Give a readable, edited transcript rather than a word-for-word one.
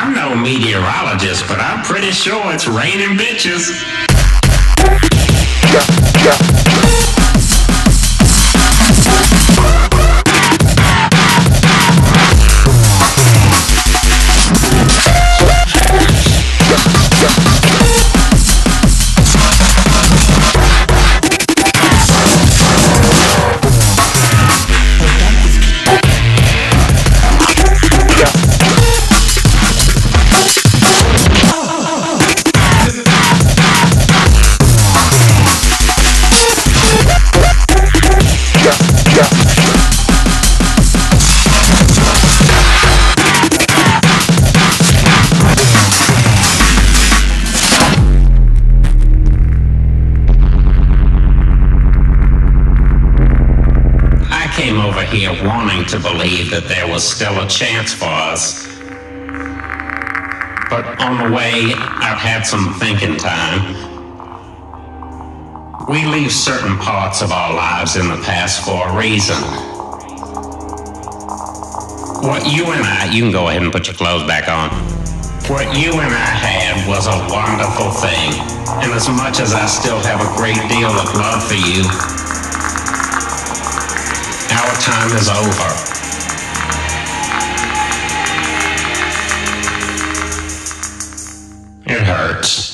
I'm no meteorologist, but I'm pretty sure it's raining bitches. Came over here wanting to believe that there was still a chance for us. But on the way, I've had some thinking time. We leave certain parts of our lives in the past for a reason. What you and I, you can go ahead and put your clothes back on. What you and I had was a wonderful thing. And as much as I still have a great deal of love for you, our time is over. It hurts.